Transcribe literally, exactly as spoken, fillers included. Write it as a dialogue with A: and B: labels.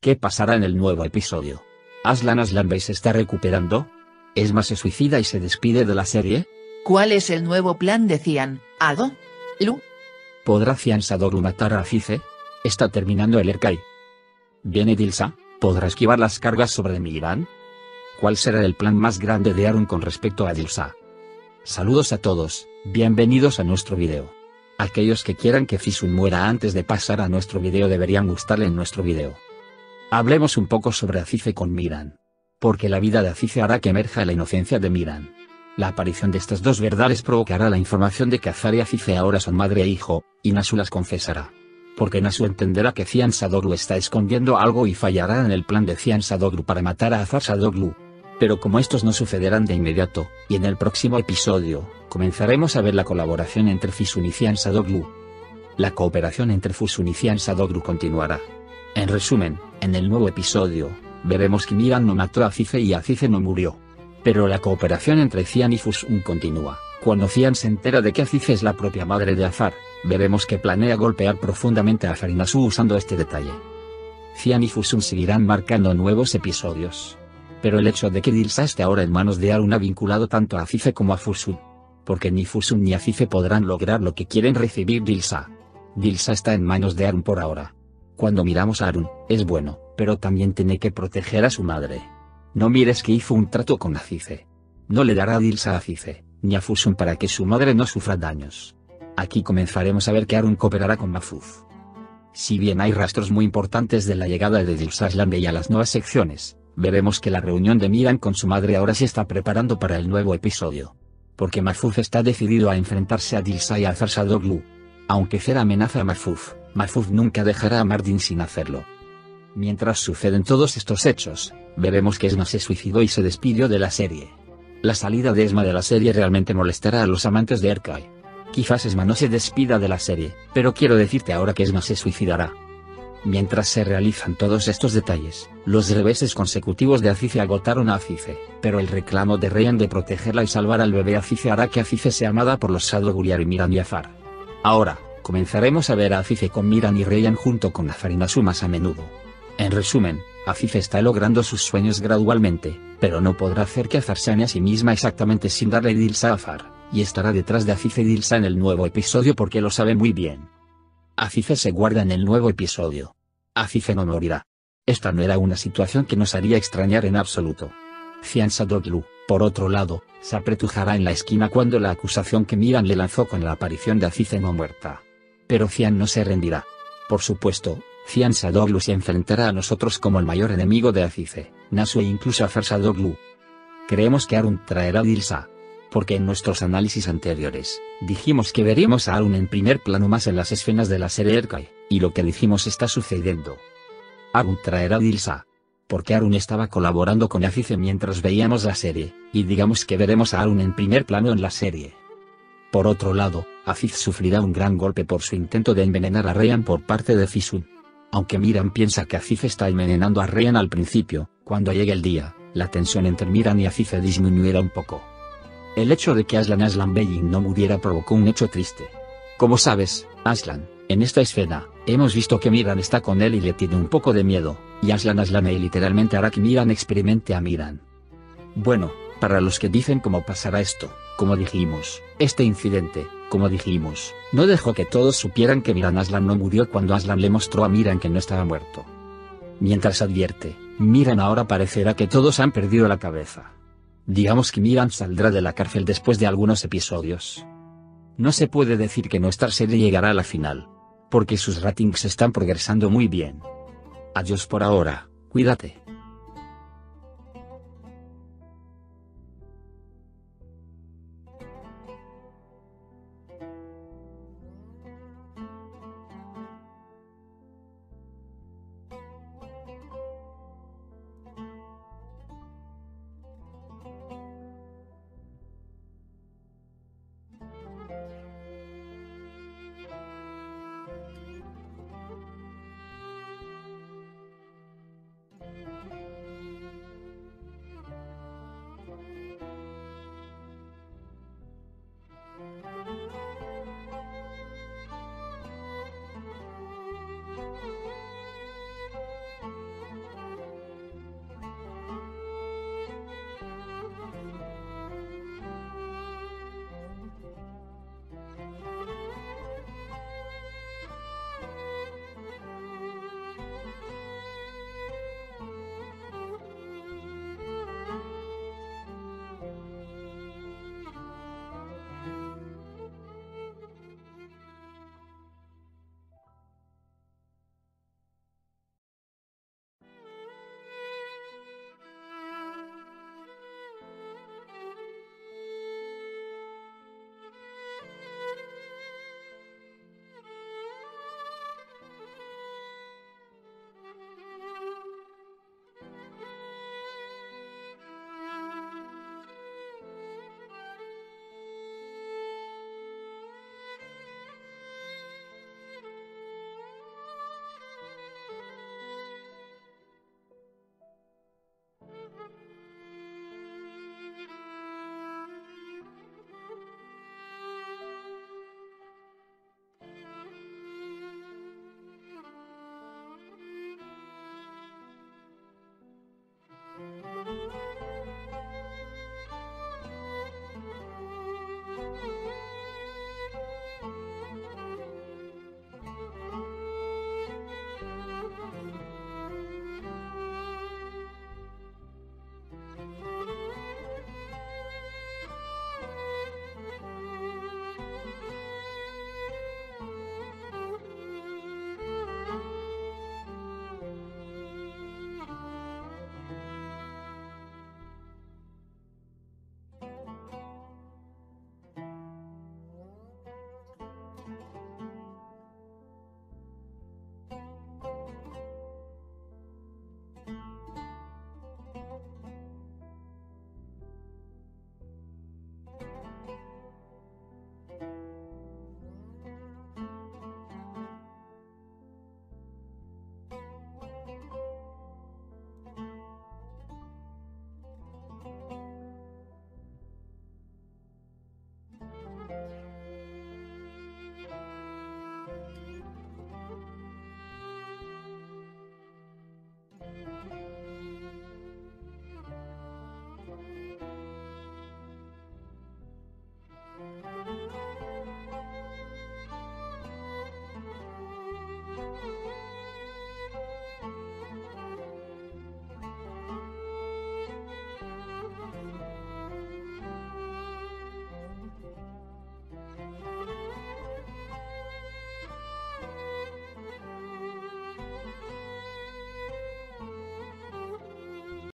A: ¿Qué pasará en el nuevo episodio? ¿Aslan Aslan Bey se está recuperando? ¿Esma se suicida y se despide de la serie?
B: ¿Cuál es el nuevo plan de Cian, Ado? Lu?
A: ¿Podrá Cian Sadoglu matar a Azize? Está terminando el Erkai. ¿Viene Dilsa? ¿Podrá esquivar las cargas sobre Miran? ¿Cuál será el plan más grande de Arun con respecto a Dilsa? Saludos a todos, bienvenidos a nuestro video. Aquellos que quieran que Fisun muera antes de pasar a nuestro video deberían gustarle en nuestro video. Hablemos un poco sobre Azize con Miran. Porque la vida de Azize hará que emerja la inocencia de Miran. La aparición de estas dos verdades provocará la información de que Azar y Azize ahora son madre e hijo, y Nasu las confesará. Porque Nasu entenderá que Cian Sadoglu está escondiendo algo y fallará en el plan de Cian Sadoglu para matar a Azar Sadoglu. Pero como estos no sucederán de inmediato, y en el próximo episodio, comenzaremos a ver la colaboración entre Fisun y Cian Sadoglu. La cooperación entre Fisun y Cian Sadoglu continuará. En resumen, en el nuevo episodio, veremos que Miran no mató a Azize y Azize no murió. Pero la cooperación entre Cian y Fisun continúa. Cuando Cian se entera de que Azize es la propia madre de Azar, veremos que planea golpear profundamente a Azar y Nasu usando este detalle. Cian y Fisun seguirán marcando nuevos episodios. Pero el hecho de que Dilsa esté ahora en manos de Arun ha vinculado tanto a Azize como a Fisun. Porque ni Fisun ni Azize podrán lograr lo que quieren recibir Dilsa. Dilsa está en manos de Arun por ahora. Cuando miramos a Arun, es bueno, pero también tiene que proteger a su madre. No mires que hizo un trato con Azize. No le dará a Dilsa a Azize, ni a Fisun para que su madre no sufra daños. Aquí comenzaremos a ver que Arun cooperará con Mahfuz. Si bien hay rastros muy importantes de la llegada de Dilsa Aslan Bey a las nuevas secciones, veremos que la reunión de Miran con su madre ahora se está preparando para el nuevo episodio. Porque Mahfuz está decidido a enfrentarse a Dilsa y a Azar Sadoglu. Aunque Zer amenaza a Mahfuz, Mahfuz nunca dejará a Mardin sin hacerlo. Mientras suceden todos estos hechos, veremos que Esma se suicidó y se despidió de la serie. La salida de Esma de la serie realmente molestará a los amantes de Erkai. Quizás Esma no se despida de la serie, pero quiero decirte ahora que Esma se suicidará. Mientras se realizan todos estos detalles, los reveses consecutivos de Azize agotaron a Azize, pero el reclamo de Ryan de protegerla y salvar al bebé Azize hará que Azize sea amada por los Sadoglu y Miran y Azar. Ahora, comenzaremos a ver a Azize con Miran y Ryan junto con Azar y Nasu más a menudo. En resumen, Azize está logrando sus sueños gradualmente, pero no podrá hacer que Azar se ame a sí misma exactamente sin darle Dilsa a Azar, y estará detrás de Azize y Dilsa en el nuevo episodio porque lo sabe muy bien. Azize se guarda en el nuevo episodio. Azize no morirá. Esta no era una situación que nos haría extrañar en absoluto. Cian Sadoglu, por otro lado, se apretujará en la esquina cuando la acusación que Miran le lanzó con la aparición de Azize no muerta. Pero Cian no se rendirá. Por supuesto, Cian Sadoglu se enfrentará a nosotros como el mayor enemigo de Azize, Nasu e incluso a Azar Sadoglu. Creemos que Arun traerá a Dilsa. Porque en nuestros análisis anteriores, dijimos que veríamos a Arun en primer plano más en las escenas de la serie Erkai, y lo que dijimos está sucediendo. Arun traerá a Dilsa. Porque Arun estaba colaborando con Azize mientras veíamos la serie, y digamos que veremos a Arun en primer plano en la serie. Por otro lado, Azize sufrirá un gran golpe por su intento de envenenar a Ryan por parte de Fisun. Aunque Miran piensa que Azize está envenenando a Ryan al principio, cuando llegue el día, la tensión entre Miran y Azize disminuirá un poco. El hecho de que Aslan Aslan Bey no muriera provocó un hecho triste. Como sabes, Aslan, en esta escena, hemos visto que Miran está con él y le tiene un poco de miedo, y Aslan Aslan Bey literalmente hará que Miran experimente a Miran. Bueno, para los que dicen cómo pasará esto, como dijimos, este incidente, como dijimos, no dejó que todos supieran que Miran Aslan no murió cuando Aslan le mostró a Miran que no estaba muerto. Mientras advierte, Miran ahora parecerá que todos han perdido la cabeza. Digamos que Miran saldrá de la cárcel después de algunos episodios. No se puede decir que nuestra serie llegará a la final. Porque sus ratings están progresando muy bien. Adiós por ahora, cuídate.